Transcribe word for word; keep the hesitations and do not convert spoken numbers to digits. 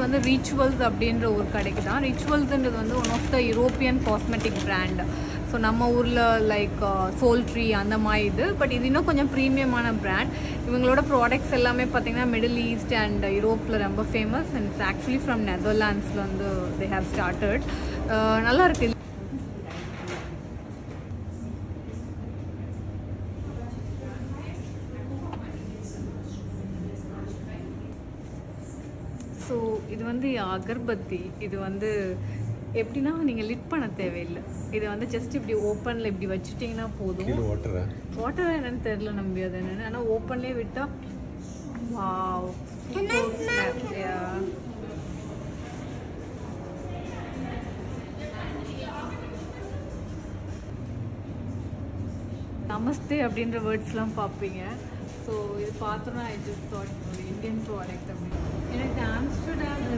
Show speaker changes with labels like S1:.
S1: வந்து ரிச்சுவல்ஸ் அப்படின்ற ஒரு கடைக்கு தான். ரிச்சுவல்ஸ்ன்றது வந்து one of the European cosmetic brand. So நம்ம ஊரில் லைக் சோல்ட்ரி அந்த மாதிரி இது, பட் இது இன்னும் கொஞ்சம் ப்ரீமியமான பிராண்ட். இவங்களோட ப்ராடக்ட்ஸ் எல்லாமே பார்த்தீங்கன்னா மிடில் ஈஸ்ட் அண்ட் யூரோப்பில் ரொம்ப famous. And it's actually from நெதர்லாண்ட்ஸில் வந்து தே ஹேவ் ஸ்டார்டட். நல்லா இருக்குது. ஸோ இது வந்து அகர்பத்தி. இது வந்து எப்படின்னா நீங்கள் லிட் பண்ண தேவையில்லை. இதை வந்து ஜஸ்ட் இப்படி ஓப்பனில் இப்படி வச்சுட்டிங்கன்னா போதும். வாட்டர் என்னன்னு தெரில நம்பி அது என்னென்னு, ஆனால் ஓப்பன்லேயே விட்டால் வாவ். நமஸ்தே அப்படின்ற வேர்ட்ஸ்லாம் பார்ப்பீங்க. ஸோ இது பார்த்தோன்னா ஐ ஜஸ்ட் தாட் ஒரு இந்தியன் ப்ராடக்ட் அப்படின்னு. எனக்கு ஆம்ஸ்டர்டாம்